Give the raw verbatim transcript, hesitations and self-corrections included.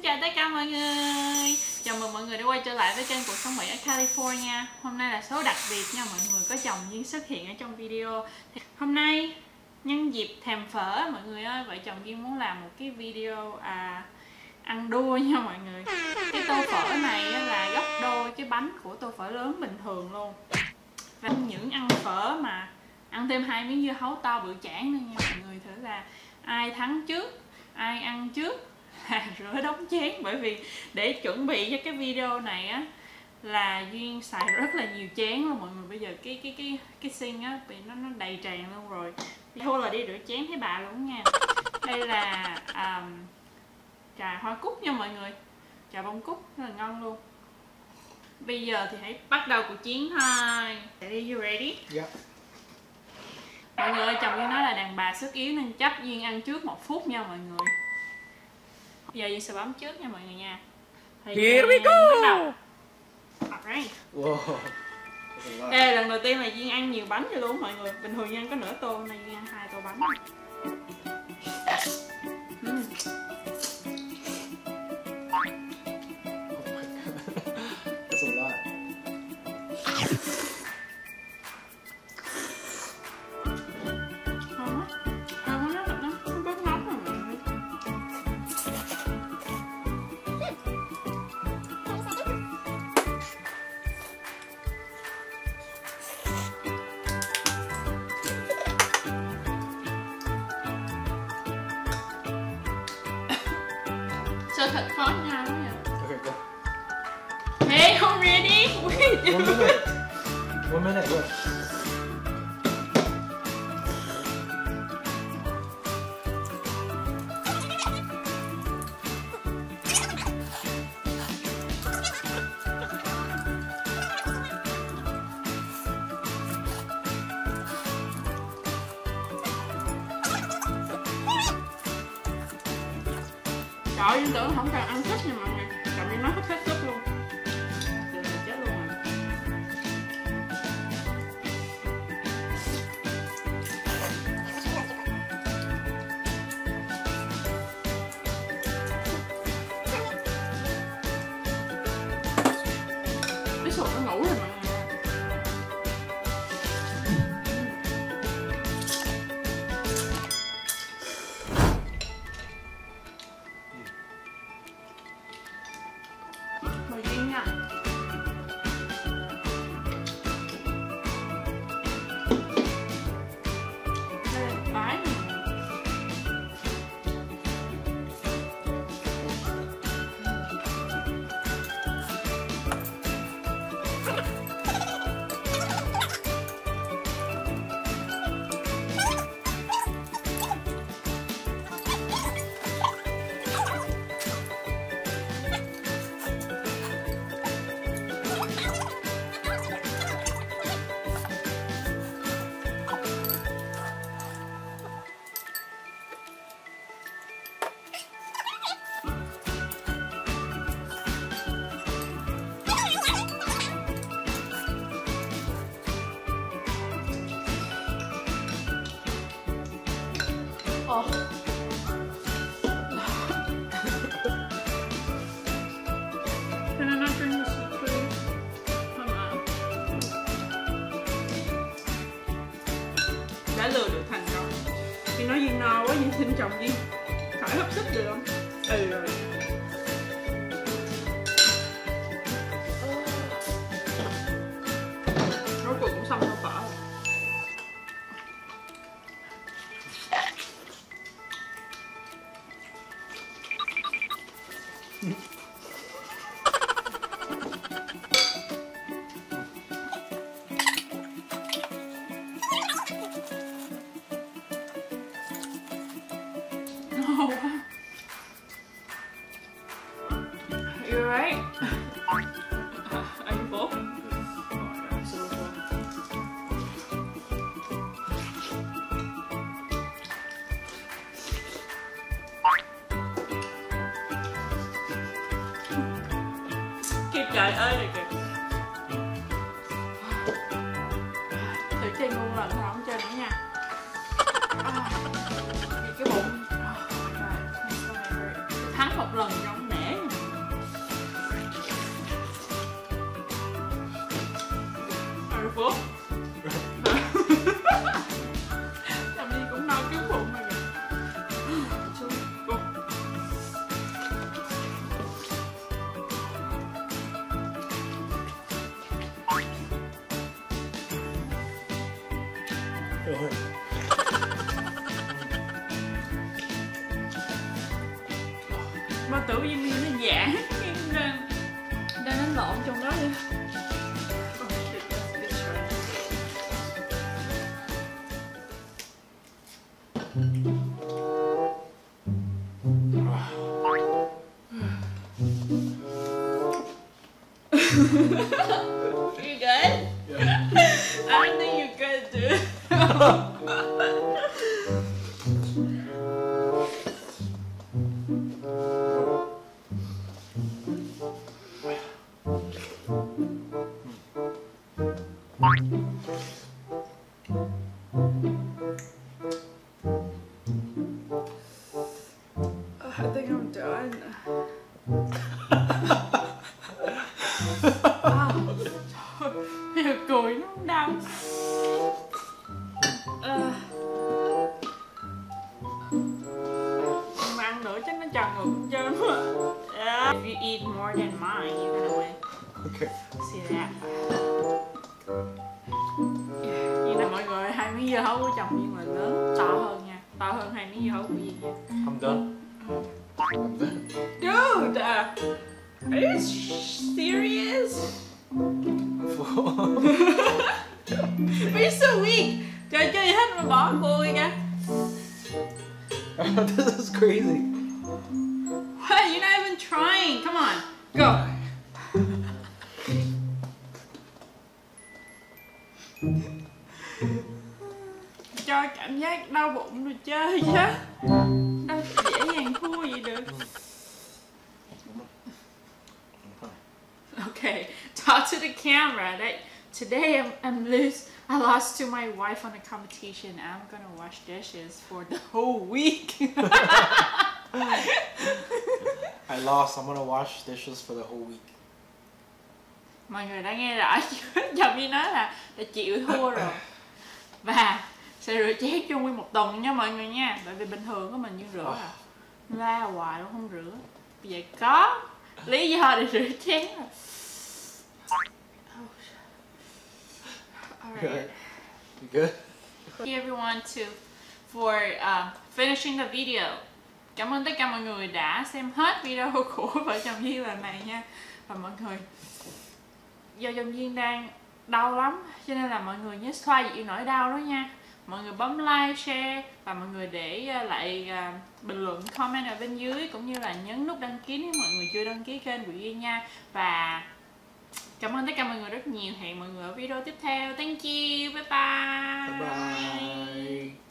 chào tất cả mọi người. Chào mừng mọi người đã quay trở lại với kênh Cuộc Sống Mỹ ở California. Hôm nay là số đặc biệt nha mọi người, có chồng Duyên xuất hiện ở trong video. Thì hôm nay nhân dịp thèm phở mọi người ơi, vợ chồng Duyên muốn làm một cái video à, ăn đua nha mọi người. Cái tô phở này là gấp đôi cái bánh của tô phở lớn bình thường luôn. Và những ăn phở mà ăn thêm hai miếng dưa hấu to bự chảng nữa nha mọi người. Thử là ai thắng trước, ai ăn trước là rửa đống chén. Bởi vì để chuẩn bị cho cái video này á là Duyên xài rất là nhiều chén luôn mọi người. Bây giờ cái cái cái cái sink á bị nó nó đầy tràn luôn rồi. Thôi là đi rửa chén thấy bà luôn nha. Đây là um, trà hoa cúc nha mọi người, trà bông cúc rất là ngon luôn. Bây giờ thì hãy bắt đầu cuộc chiến thôi. Ready, you ready? Yeah. Mọi người ơi, chồng Duyên nói là đàn bà sức yếu nên chấp Duyên ăn trước một phút nha mọi người. Bây giờ Duyên sẽ bấm trước nha mọi người nha. Thì Here we go. bắt đầu. Alright. Wow. Ê, lần đầu tiên là Duyên ăn nhiều bánh vậy luôn mọi người. Bình thường Duyên ăn có nửa tô, hôm nay Duyên ăn hai tô bánh. uhm. That's a lot. Ngon quá. Ngon quá, nó nó bớt nóng rồi mọi người. Sơ thật khó nhau đó nha. Okay, go. Hey, I'm ready. Wait. One minute. One minute, look. Trời ơi, Duyên tưởng không cần ăn thích nha mọi người. Chồng Duyên nói thích hết sức luôn. Giờ là chết luôn rồi. Cái sụt nó ngủ rồi mọi người. Mời Duyên nha. Đây là một cái này. Oh. Can I not drink this soup, please? Come on. Đã lừa được thành công. Khi nói Duyên no quá, Duyên xin chồng Duyên khỏi hấp xích được không? Ừ rồi. Rốt cuộc cũng xong tô phở rồi. No quá. You right? Are you full? Kìa trời ơi này kìa. Thử chơi ngu lần thôi, không chơi nữa nha. Cái bụng thắng một lần trong nể mười phút. Làm gì cũng no cái bụng mà kìa. Chú cô. Rồi. Bao tử Jimmy nó giả ra ra nó lộn trong đó đi. You good? Yeah. I don't think you're good, dude. I think I'm done. À, bây giờ cười nó không đau. À, mà ăn nữa chắc nó tròn ngược hết trơn á. Yeah. If you eat more than mine, you're gonna win. Okay. See that? Như là mọi người, hai miếng dưa hấu của chồng nhưng mà lớn, to hơn nha, to hơn hai miếng dưa hấu của Duyên nha. I'm done. I'm done. Dude, uh, are you serious? You're so weak. Trời chơi gì hết mà bỏ cô đi kìa. This is crazy. What? You're not even trying. Come on, go. Cho cảm giác đau bụng rồi chơi chứ. Đâu dễ dàng thua vậy được. Okay, talk to the camera. That today I'm I'm lose. I lost to my wife on a competition. I'm gonna wash dishes for the whole week. I lost. I'm gonna wash dishes for the whole week. Mọi người đã nghe rõ chưa? Chồng đi nói là đã chịu thua rồi. Và sẽ rửa chén cho nguyên một tuần nha mọi người nha. Bởi vì bình thường của mình như rửa à. La hoài luôn không rửa. Bây giờ có lý do để rửa chén rồi. Alright. You good? Thank you everyone to for uh, finishing the video. Cảm ơn tất cả mọi người đã xem hết video của vợ chồng Duyên lần này nha. Và mọi người, do chồng Duyên đang đau lắm cho nên là mọi người nhớ xoa dịu nỗi đau đó nha. Mọi người bấm like, share và mọi người để lại uh, bình luận, comment ở bên dưới, cũng như là nhấn nút đăng ký nếu mọi người chưa đăng ký kênh của Duyên nha. Và cảm ơn tất cả mọi người rất nhiều. Hẹn mọi người ở video tiếp theo. Thank you. Bye bye. Bye bye.